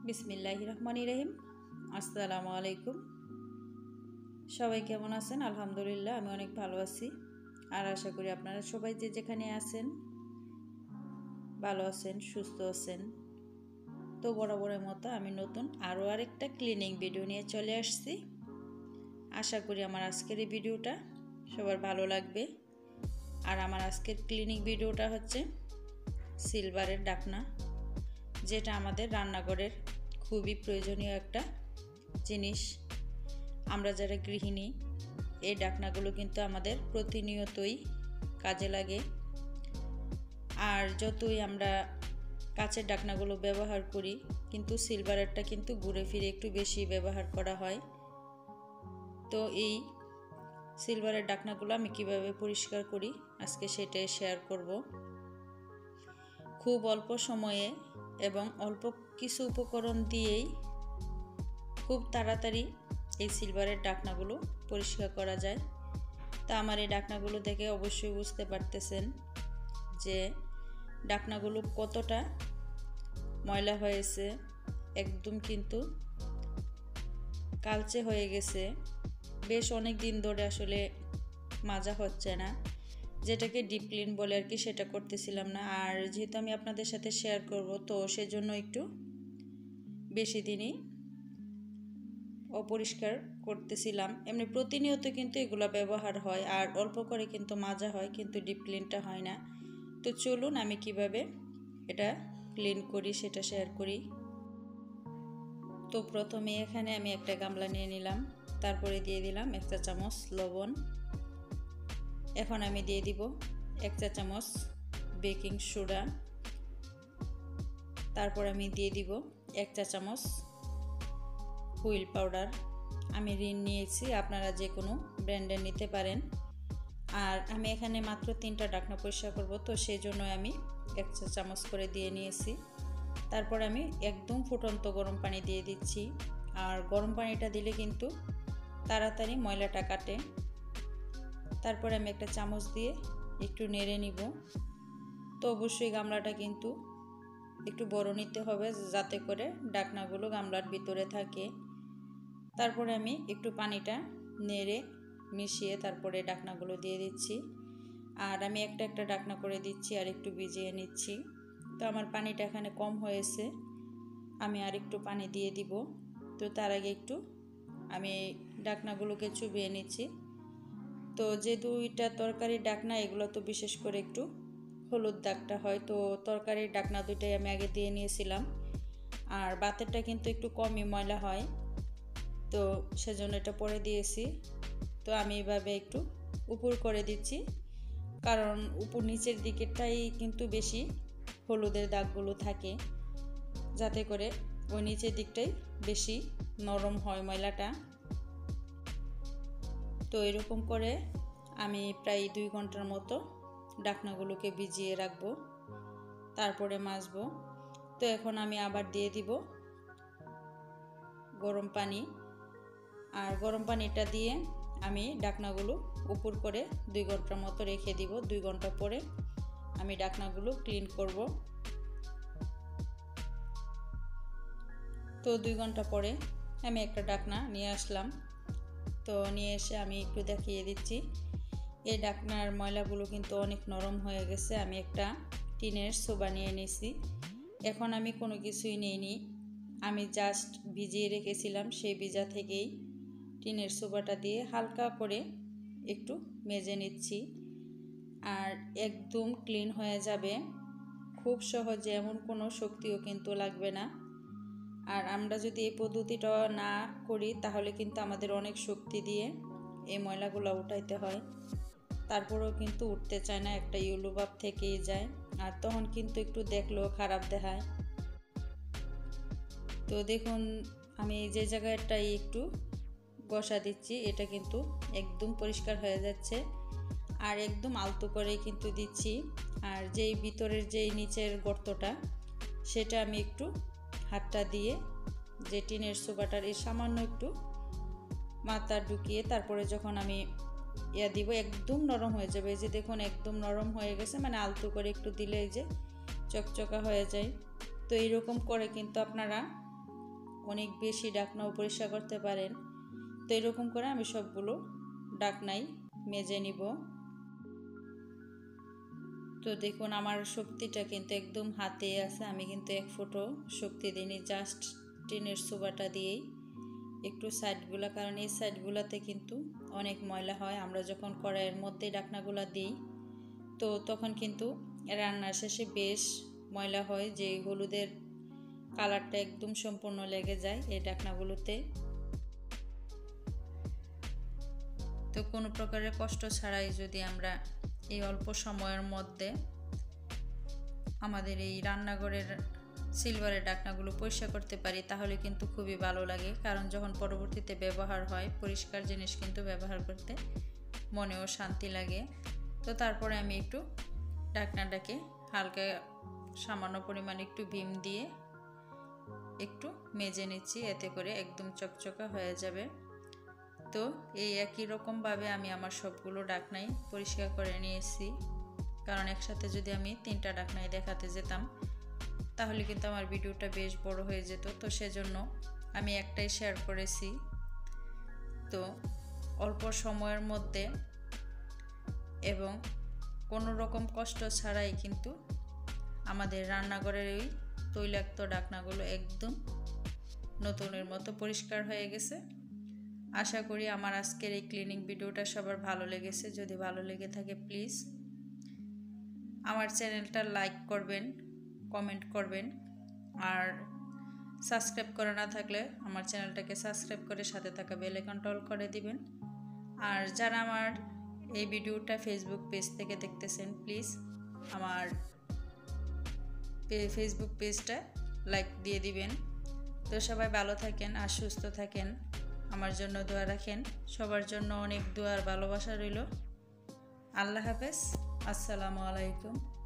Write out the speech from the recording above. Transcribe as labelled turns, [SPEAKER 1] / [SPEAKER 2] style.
[SPEAKER 1] বিসমিল্লাহির রহমানির রহিম। আসসালামু আলাইকুম। সবাই কেমন আছেন? আলহামদুলিল্লাহ, আমি অনেক ভালো আছি। আর আশা করি আপনারা সবাই যে যেখানে আছেন ভালো আছেন, সুস্থ আছেন। তো বরাবরের মতো আমি নতুন আরও আরেকটা ক্লিনিং ভিডিও নিয়ে চলে আসছি। আশা করি আমার আজকের এই ভিডিওটা সবার ভালো লাগবে। আর আমার আজকের ক্লিনিং ভিডিওটা হচ্ছে সিলভারের ঢাকনা, যেটা আমাদের রান্নাঘরের খুবই প্রয়োজনীয় একটা জিনিস। আমরা যারা গৃহিণী, এই ঢাকনাগুলো কিন্তু আমাদের প্রতিনিয়তই কাজে লাগে। আর যতই আমরা কাচের ঢাকনাগুলো ব্যবহার করি, কিন্তু সিলভারেরটা কিন্তু ঘুরে ফিরে একটু বেশি ব্যবহার করা হয়। তো এই সিলভারের ঢাকনাগুলো আমি কিভাবে পরিষ্কার করি আজকে সেটাই শেয়ার করব। খুব অল্প সময়ে এবং অল্প কিছু উপকরণ দিয়েই খুব তাড়াতাড়ি এই সিলভারের ঢাকনাগুলো পরিষ্কার করা যায়। তা আমার এই ঢাকনাগুলো দেখে অবশ্যই বুঝতে পারতেছেন যে ঢাকনাগুলো কতটা ময়লা হয়েছে, একদম কিন্তু কালচে হয়ে গেছে। বেশ অনেক দিন ধরে আসলে মাজা হচ্ছে না, যেটাকে ডিপ ক্লিন বলে আর কি, সেটা করতেছিলাম না। আর যেহেতু আমি আপনাদের সাথে শেয়ার করব, তো সেজন্য একটু বেশি দিনই অপরিষ্কার করতেছিলাম। এমনি প্রতিনিয়ত কিন্তু এগুলো ব্যবহার হয় আর অল্প করে কিন্তু মাজা হয়, কিন্তু ডিপ ক্লিনটা হয় না। তো চলুন আমি কিভাবে এটা ক্লিন করি সেটা শেয়ার করি। তো প্রথমে এখানে আমি একটা গামলা নিয়ে নিলাম, তারপরে দিয়ে দিলাম 1 চা চামচ লবণ। এখন আমি দিয়ে দিব 1 চা চামচ বেকিং সোডা। তারপর আমি দিয়ে দিব 1 চা চামচ হুইল পাউডার। আমি রিন নিয়েছি, আপনারা যে কোনো ব্র্যান্ডের নিতে পারেন। আর আমি এখানে মাত্র 3টা ঢাকনা পরিষ্কার করব, তো সেই জন্য আমি 1 চা চামচ করে দিয়ে নিয়েছি। তারপর আমি একদম ফুটন্ত গরম পানি দিয়ে দিচ্ছি। আর গরম পানিটা দিলে কিন্তু তাড়াতাড়ি ময়লাটা কাটে। তারপরে আমি একটা চামচ দিয়ে একটু নেড়ে নিব। তো অবশ্যই গামলাটা কিন্তু একটু বড় নিতে হবে, যাতে করে ঢাকনাগুলো গামলার ভিতরে থাকে। তারপরে আমি একটু পানিটা নেড়ে মিশিয়ে তারপরে ঢাকনাগুলো দিয়ে দিচ্ছি। আর আমি একটা একটা ঢাকনা করে দিচ্ছি আর একটু ভিজিয়ে নিচ্ছি। তো আমার পানিটা এখানে কম হয়েছে, আমি আর একটু পানি দিয়ে দিব। তো তার আগে একটু আমি ঢাকনাগুলোকে চুবিয়ে নিচ্ছি। তো যে 2টা তরকারির ঢাকনা, এগুলো তো বিশেষ করে একটু হলুদ দাগটা হয়, তো তরকারির ঢাকনা 2টাই আমি আগে দিয়ে নিয়েছিলাম। আর বাতেরটা কিন্তু একটু কমই ময়লা হয়, তো সেজন্য এটা পরে দিয়েছি। তো আমি এভাবে একটু উপর করে দিচ্ছি, কারণ উপর নিচের দিকেরটাই কিন্তু বেশি হলুদের দাগগুলো থাকে, যাতে করে ওই নিচের দিকটাই বেশি নরম হয় ময়লাটা। তো এরকম করে আমি প্রায় 2 ঘন্টার মতো ঢাকনাগুলোকে ভিজিয়ে রাখবো, তারপরে মাজবো। তো এখন আমি আবার দিয়ে দিব গরম পানি। আর গরম পানিটা দিয়ে আমি ঢাকনাগুলো উপর করে 2 ঘন্টার মতো রেখে দিব। 2 ঘন্টা পরে আমি ঢাকনাগুলো ক্লিন করব। তো 2 ঘন্টা পরে আমি একটা ঢাকনা নিয়ে আসলাম। তো নিয়ে এসে আমি একটু দেখিয়ে দিচ্ছি। এই ঢাকনার ময়লাগুলো কিন্তু অনেক নরম হয়ে গেছে। আমি একটা টিনের সোবা নিয়ে নিয়েছি। এখন আমি কোনো কিছুই নিইনি, আমি জাস্ট ভিজিয়ে রেখেছিলাম, সেই ভিজা থেকেই টিনের সোবাটা দিয়ে হালকা করে একটু মেজে নিচ্ছি। আর একদম ক্লিন হয়ে যাবে খুব সহজে, এমন কোনো শক্তিও কিন্তু লাগবে না। আর আমরা যদি এই পদ্ধতিটা না করি, তাহলে কিন্তু আমাদের অনেক শক্তি দিয়ে এই ময়লাগুলো উঠাইতে হয়, তারপরেও কিন্তু উঠতে চায় না, একটা ইউলো ভাব থেকেই যায়। আর তখন কিন্তু একটু দেখলেও খারাপ দেখায়। তো দেখুন, আমি যে জায়গাটায় একটু ঘষা দিচ্ছি, এটা কিন্তু একদম পরিষ্কার হয়ে যাচ্ছে। আর একদম আলতো করেই কিন্তু দিচ্ছি। আর যেই ভিতরের যেই নিচের গর্তটা, সেটা আমি একটু হাতটা দিয়ে যে টিনের সোবাটার এই সামান্য একটু মাথা ঢুকিয়ে তারপরে যখন আমি দিব, একদম নরম হয়ে যাবে। এই যে দেখুন, একদম নরম হয়ে গেছে, মানে আলতো করে একটু দিলে এই যে চকচকা হয়ে যায়। তো এইরকম করে কিন্তু আপনারা অনেক বেশি ডাকনাও পরিষ্কার করতে পারেন। তো এরকম করে আমি সবগুলো ডাকনাই মেজে নিব। তো দেখুন আমার শক্তিটা কিন্তু একদম হাতে আছে, আমি কিন্তু এক ফোঁটো শক্তি দিইনি, জাস্ট টিনের সুবাটা দিয়েই একটু সাইডগুলো, কারণ এই সাইডগুলোতে কিন্তু অনেক ময়লা হয়। আমরা যখন কড়াইয়ের মধ্যে ডাকনাগুলো দিই তো তখন কিন্তু রান্নার শেষে বেশ ময়লা হয়, যে হলুদের কালারটা একদম সম্পূর্ণ লেগে যায় এই ডাকনাগুলোতে। তো কোনো প্রকারের কষ্ট ছাড়াই যদি আমরা এই অল্প সময়ের মধ্যে আমাদের এই রান্নাঘরের সিলভারের ডাকনাগুলো পরিষ্কার করতে পারি তাহলে কিন্তু খুবই ভালো লাগে, কারণ যখন পরবর্তীতে ব্যবহার হয় পরিষ্কার জিনিস কিন্তু ব্যবহার করতে মনেও শান্তি লাগে। তো তারপরে আমি একটু ডাকনাটাকে হালকা সামান্য পরিমাণে একটু ভীম দিয়ে একটু মেজে নিচ্ছি, এতে করে একদম চকচকা হয়ে যাবে। তো এই একই রকমভাবে আমি আমার সবগুলো ডাকনাই পরিষ্কার করে নিয়েছি, কারণ একসাথে যদি আমি 3টা ডাকনাই দেখাতে যেতাম তাহলে কিন্তু আমার ভিডিওটা বেশ বড় হয়ে যেত। তো সেজন্য আমি একটাই শেয়ার করেছি। তো অল্প সময়ের মধ্যে এবং কোনো রকম কষ্ট ছাড়াই কিন্তু আমাদের রান্নাঘরের এই তৈলাক্ত ডাকনাগুলো একদম নতুনের মতো পরিষ্কার হয়ে গেছে। আশা করি আমার আজকের এই ক্লিনিং ভিডিওটা সবার ভালো লেগেছে। যদি ভালো লেগে থাকে প্লিজ আমার চ্যানেলটা লাইক করবেন, কমেন্ট করবেন, আর সাবস্ক্রাইব করা না থাকলে আমার চ্যানেলটাকে সাবস্ক্রাইব করে সাথে থাকা বেল আইকনটা অল করে দিবেন। আর যারা আমার এই ভিডিওটা ফেসবুক পেজ থেকে দেখতেছেন প্লিজ আমার ফেসবুক পেজটা লাইক দিয়ে দিবেন। তো সবাই ভালো থাকেন আর সুস্থ থাকেন, আমার জন্য দোয়া রাখেন। সবার জন্য অনেক দোয়া আর ভালোবাসা রইল। আল্লাহ হাফেজ, আসসালামু আলাইকুম।